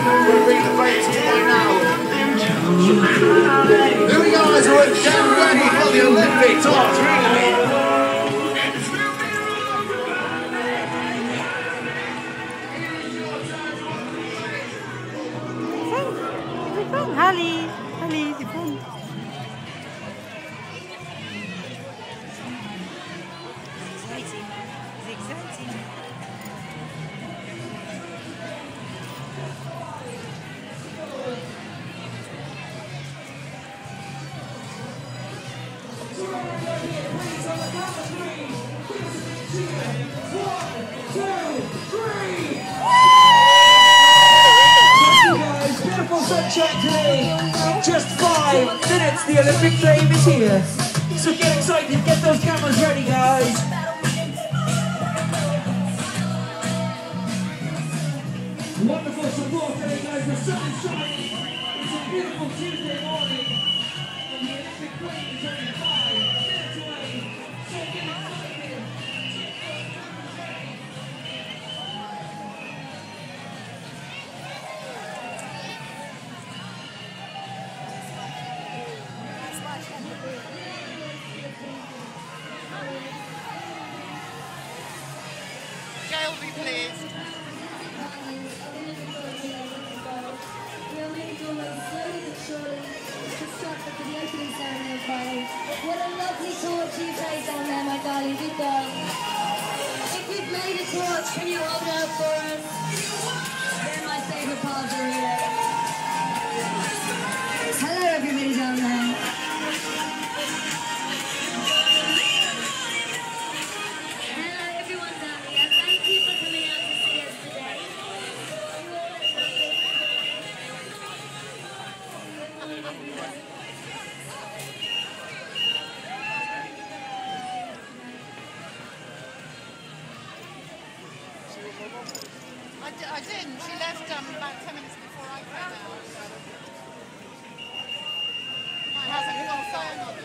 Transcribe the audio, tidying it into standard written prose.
We'll bring the flames to you now. Here we go, guys, we're getting ready for the Olympic torch. Harley, die Fun. Sunshine today, just 5 minutes, the Olympic flame is here. So get excited, get those cameras ready, guys. Wonderful support today, guys. The sun is shining. It's a beautiful Tuesday morning, and the Olympic flame is only 5 minutes away. So get excited. Gail, be pleased. What a lovely torch you place on there, my darling. Good girl. If you've made a torch, can you hold it up for us? They're my favourite part of the relay. Hello, everybody down there. Hello, everyone down here. Thank you for coming out to see us today. I didn't. She left about 10 minutes before I came out. My husband got a phone on.